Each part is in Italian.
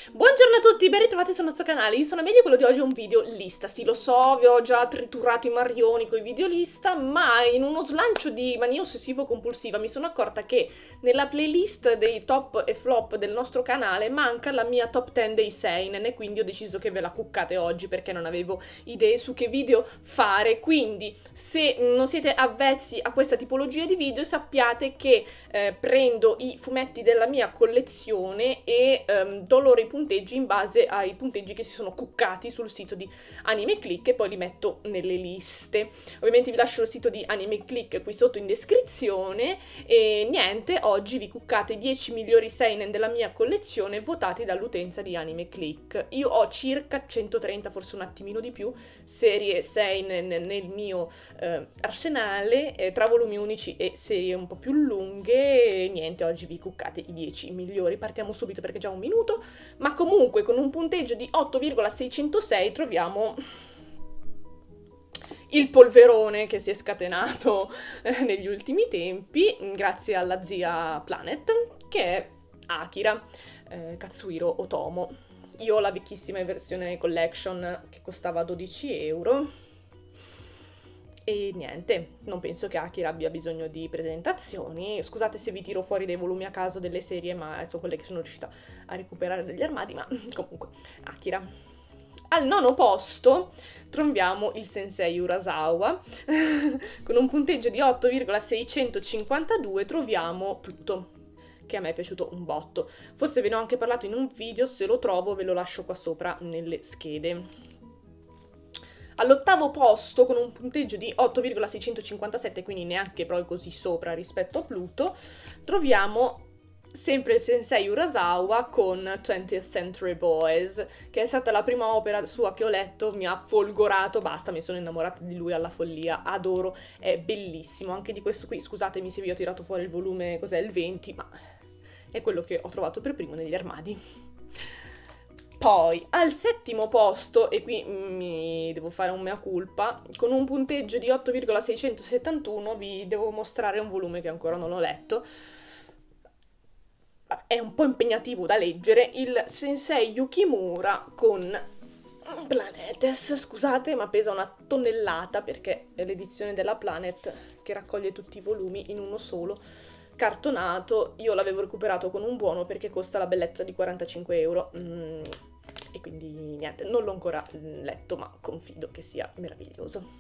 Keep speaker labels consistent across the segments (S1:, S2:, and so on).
S1: Buongiorno a tutti, ben ritrovati sul nostro canale. Io sono Amelia e quello di oggi è un video lista. Sì, lo so, vi ho già triturato i marrioni con i video lista, ma in uno slancio di mania ossessivo-compulsiva mi sono accorta che nella playlist dei top e flop del nostro canale manca la mia top 10 dei seinen, e quindi ho deciso che ve la cuccate oggi perché non avevo idee su che video fare. Quindi, se non siete avvezzi a questa tipologia di video, sappiate che prendo i fumetti della mia collezione e do loro i punteggi in base ai punteggi che si sono cuccati sul sito di Anime Click, e poi li metto nelle liste. Ovviamente vi lascio il sito di Anime Click qui sotto in descrizione. E niente, oggi vi cuccate i 10 migliori seinen della mia collezione votati dall'utenza di Anime Click. Io ho circa 130, forse un attimino di più, serie seinen nel mio arsenale, tra volumi unici e serie un po' più lunghe. E niente, oggi vi cuccate i 10 migliori. Partiamo subito perché è già un minuto, ma comunque con un punteggio di 8,606 troviamo il polverone che si è scatenato negli ultimi tempi grazie alla zia Planet, che è Akira Katsuhiro Otomo. Io ho la vecchissima versione collection che costava 12 euro. E niente, non penso che Akira abbia bisogno di presentazioni. Scusate se vi tiro fuori dei volumi a caso delle serie, ma sono quelle che sono riuscita a recuperare dagli armadi, ma comunque, Akira. Al nono posto troviamo il Sensei Urasawa. Con un punteggio di 8,652 troviamo Pluto, che a me è piaciuto un botto. Forse ve ne ho anche parlato in un video, se lo trovo ve lo lascio qua sopra nelle schede. All'ottavo posto, con un punteggio di 8,657, quindi neanche proprio così sopra rispetto a Pluto, troviamo sempre il Sensei Urasawa con 20th Century Boys, che è stata la prima opera sua che ho letto, mi ha folgorato, basta, mi sono innamorata di lui alla follia, adoro, è bellissimo. Anche di questo qui, scusatemi se vi ho tirato fuori il volume, cos'è, il 20, ma è quello che ho trovato per primo negli armadi. Poi, al settimo posto, e qui mi devo fare un mea culpa, con un punteggio di 8,671 vi devo mostrare un volume che ancora non ho letto. È un po' impegnativo da leggere, il Sensei Yukimura con Planetes, scusate, ma pesa una tonnellata perché è l'edizione della Planet che raccoglie tutti i volumi in uno solo, cartonato. Io l'avevo recuperato con un buono perché costa la bellezza di 45 euro. E quindi niente, non l'ho ancora letto, ma confido che sia meraviglioso.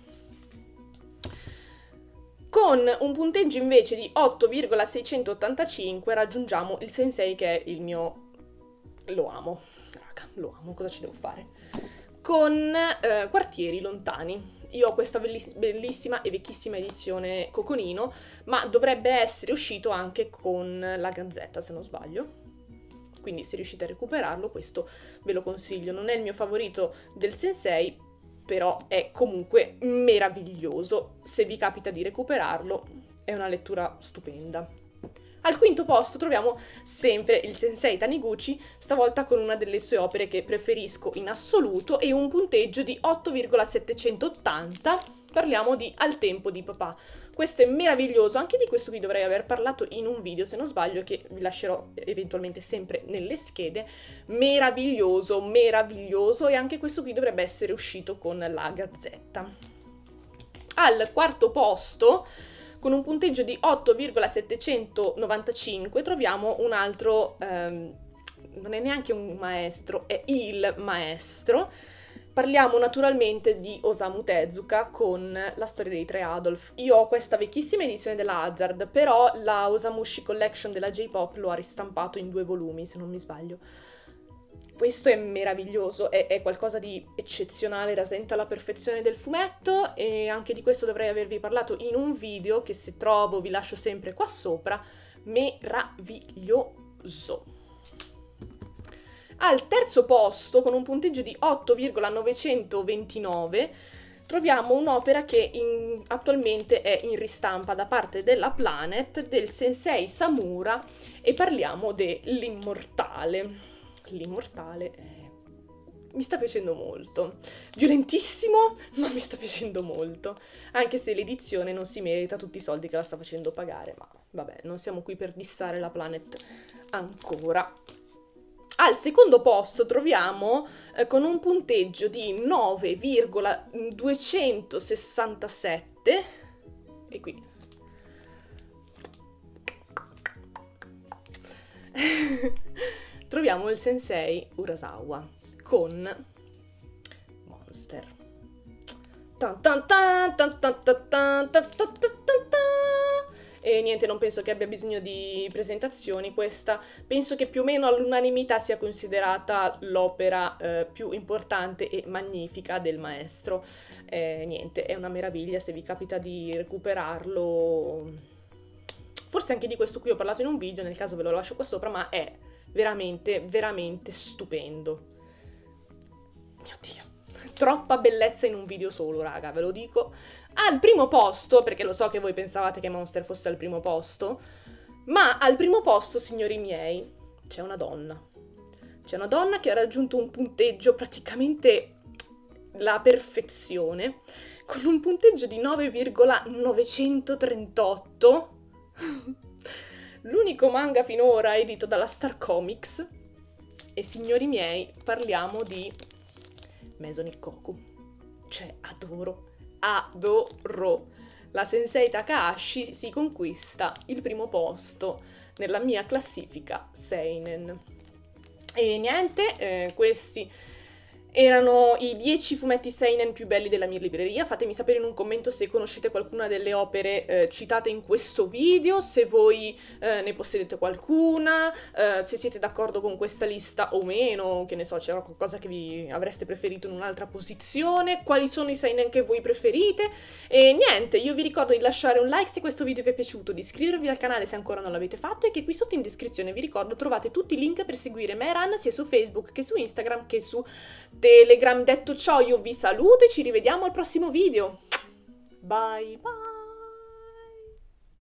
S1: Con un punteggio invece di 8,685 raggiungiamo il Sensei che è il mio... lo amo, raga, lo amo, cosa ci devo fare? Con Quartieri Lontani. Io ho questa bellissima e vecchissima edizione Coconino, ma dovrebbe essere uscito anche con la Gazzetta, se non sbaglio. Quindi se riuscite a recuperarlo, questo ve lo consiglio. Non è il mio favorito del Sensei, però è comunque meraviglioso. Se vi capita di recuperarlo, è una lettura stupenda. Al quinto posto troviamo sempre il Sensei Taniguchi, stavolta con una delle sue opere che preferisco in assoluto e un punteggio di 8,780. Parliamo di Al tempo di papà. Questo è meraviglioso, anche di questo qui dovrei aver parlato in un video, se non sbaglio, che vi lascerò eventualmente sempre nelle schede. Meraviglioso, meraviglioso, e anche questo qui dovrebbe essere uscito con la Gazzetta. Al quarto posto, con un punteggio di 8,795, troviamo un altro, non è neanche un maestro, è il maestro. Parliamo naturalmente di Osamu Tezuka con La storia dei tre Adolf. Io ho questa vecchissima edizione della Hazard, però la Osamushi Collection della J-Pop lo ha ristampato in 2 volumi, se non mi sbaglio. Questo è meraviglioso, è qualcosa di eccezionale, rasenta alla perfezione del fumetto, e anche di questo dovrei avervi parlato in un video che se trovo vi lascio sempre qua sopra. Meraviglioso. Al terzo posto, con un punteggio di 8,929, troviamo un'opera che attualmente è in ristampa da parte della Planet, del Sensei Samura, e parliamo dell'Immortale. L'Immortale mi sta piacendo molto. Violentissimo, ma mi sta piacendo molto. Anche se l'edizione non si merita tutti i soldi che la sta facendo pagare, ma vabbè, non siamo qui per dissare la Planet ancora. Al secondo posto troviamo con un punteggio di 9,267 e qui troviamo il Sensei Urasawa con Monster. Tan tan tan tan tan tan tan tan tan tan. E niente, non penso che abbia bisogno di presentazioni questa, penso che più o meno all'unanimità sia considerata l'opera più importante e magnifica del maestro. Niente, è una meraviglia, se vi capita di recuperarlo, forse anche di questo qui ho parlato in un video, nel caso ve lo lascio qua sopra, ma è veramente, veramente stupendo. Mio Dio, troppa bellezza in un video solo, raga, ve lo dico. Al primo posto, perché lo so che voi pensavate che Monster fosse al primo posto, ma al primo posto, signori miei, c'è una donna. C'è una donna che ha raggiunto un punteggio praticamente la perfezione, con un punteggio di 9,938. L'unico manga finora edito dalla Star Comics. E signori miei, parliamo di Maison Ikkoku. Cioè, adoro. La Sensei Takahashi si conquista il primo posto nella mia classifica seinen. E niente, questi erano i 10 fumetti seinen più belli della mia libreria. Fatemi sapere in un commento se conoscete qualcuna delle opere citate in questo video, se voi ne possedete qualcuna, se siete d'accordo con questa lista o meno, che ne so, c'era qualcosa che vi avreste preferito in un'altra posizione, quali sono i seinen che voi preferite. E niente, io vi ricordo di lasciare un like se questo video vi è piaciuto, di iscrivervi al canale se ancora non l'avete fatto e che qui sotto in descrizione vi ricordo trovate tutti i link per seguire Mehran sia su Facebook che su Instagram che su Telegram. Detto ciò, io vi saluto e ci rivediamo al prossimo video. Bye bye!